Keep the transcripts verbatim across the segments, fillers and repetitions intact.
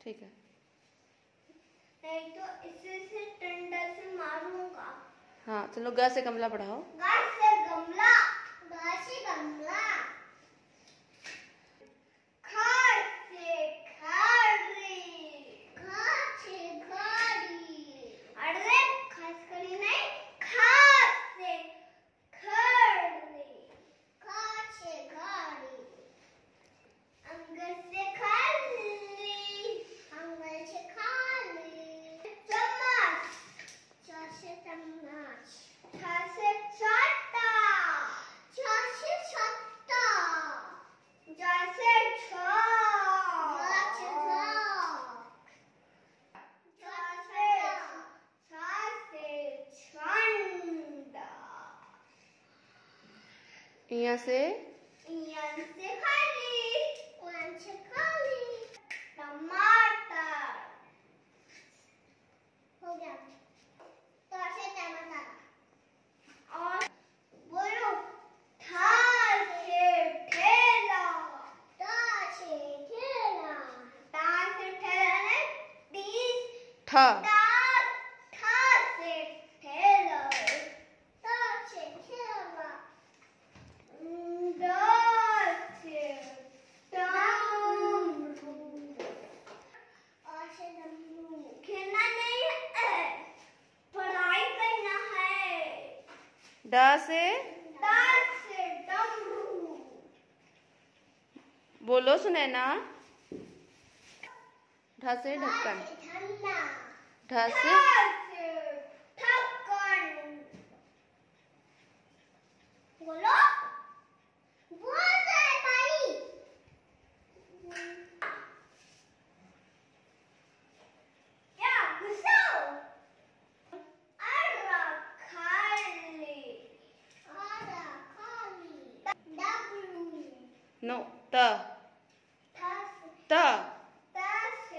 ठीक है। नहीं तो इसे से डंडा से मारूंगा। हाँ चलो, ग से गमला पढ़ाओ। ग से गमला, ग से गमला। ख से खारी, ख से खारी। अरे खसखरी नहीं, ख से खरी, ख से खारी। अंग से खाली, अंग से खाली। चम्मच, च से चम्मच। छ से छाता, छ से छत्ता। ज से छाक, ज से छाक। छ से छ से छंदा। इया से इयन से खाली, उन से खाली। टमाटर हो गया। तो से टमाटर। और बोलो, था से ठेला, ता से ठेला। ता से ठेला नहीं, टी ठ ता, था से ठेला, ता से ठेला। ड से डमरू, अ से डमरू। खेलना नहीं है, पढ़ाई करना है। ड से ड से डमरू। बोलो सुनैना। ढ से ढक्कन, ठंडा। ढ ठ से से ढक्कन। बोलो, बोल रहे भाई। क्या गुस्सा हो? अरा खाली, अरा खाली। डबरू। नो, त थ से त त से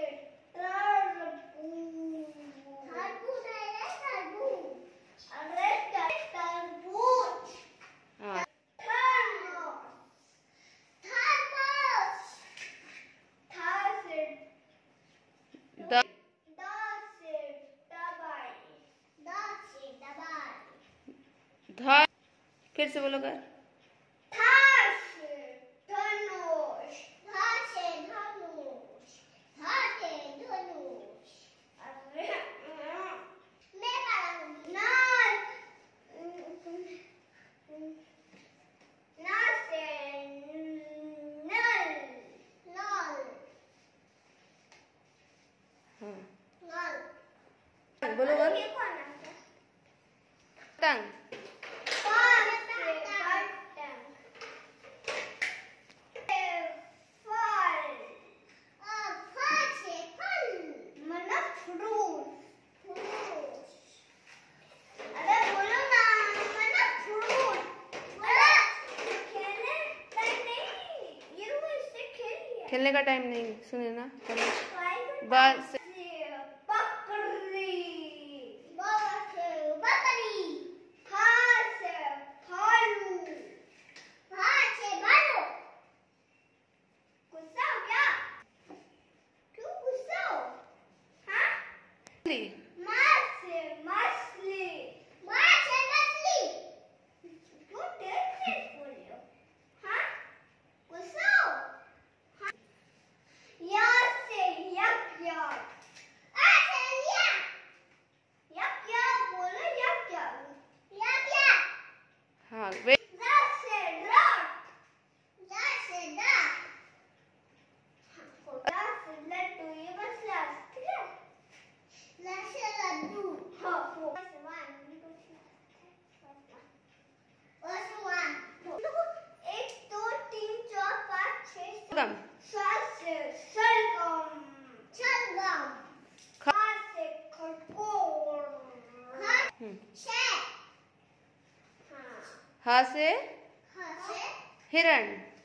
तरबूज। तरबूज है रे, तरबूज। अरे तरबूज। हाँ थर्मस, थर्मस। थ से द द से दवाई, द से दवाई। ध फिर से बोलो कर। थ से धनुष, ध से धनुष, ध से धनुष। अरे मैं पढ़ाऊंगी। नल, न से नल, नल, हाँ नल। बोलो कर। ये कौन है? टंग, पान से बटन। फल, अ, फल से फल। मतलब फ्रूट, फ्रूट। अरे बोलो ना, मतलब फ्रूट। अरे खेलने टाइम नहीं, ये रुको, इससे खेलिए। खेलने का टाइम नहीं, सुने ना। बकरी, ब से बकरी। ब से बकरी। फ से भालू, भ से भालू। गुस्सा हो क्या? क्यों गुस्सा हो? हाँ? मछली, म से मछली, म से मछली। क्यों देर से बोल रहे हो? हाँ? गुस्सा हो? हाँ? या से यज्ञ, आ से यज्ञ, यज्ञ बोलो, यज्ञ, यज्ञ। हाँ वे द से रथ, द से रथ। द से लड्डू, ये बस लास्ट, ठीक है? ल से लड्डू। हाँ वो से वन, ओ से वन। एक दो तीन चार पाँच छः गम, सात से सलगम, सलगम। ख ख से खरगोश, ख हम्म, से, हाँ, ह से ह से हिरण,